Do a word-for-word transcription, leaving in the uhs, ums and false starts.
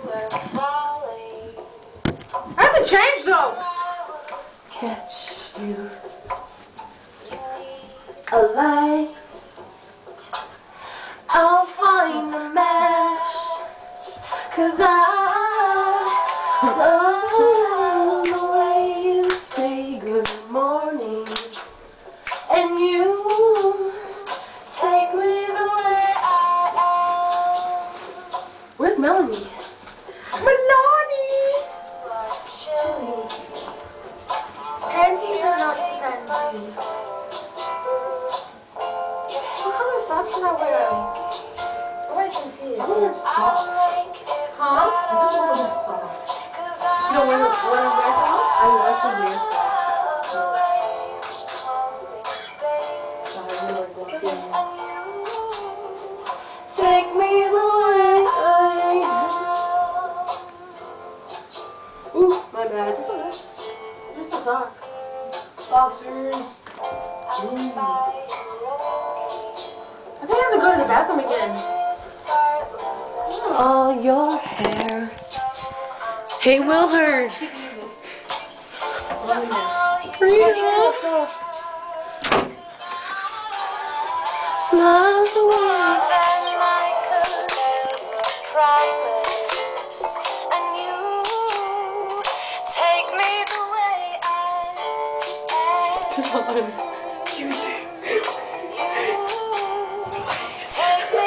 I have to change though. Catch you a light. I'll find a match, 'cause I love the way you say good morning, and you take me the way I am. Where's Melanie? Melanie! Chilly. Panties are not panties. What color socks should I wear? Nobody can see it. I don't wear socks. Huh? I just want to wear socks. You don't want to, want to wear socks? I like to wear socks. So I really like walking. Take me the way I am. Ooh, my bad. Just a sock. Boxers. Ooh. I think I have to go to the bathroom again. All your hair. Hey, Wilherne. Reena. Love the way. And you take me the way I am. You take me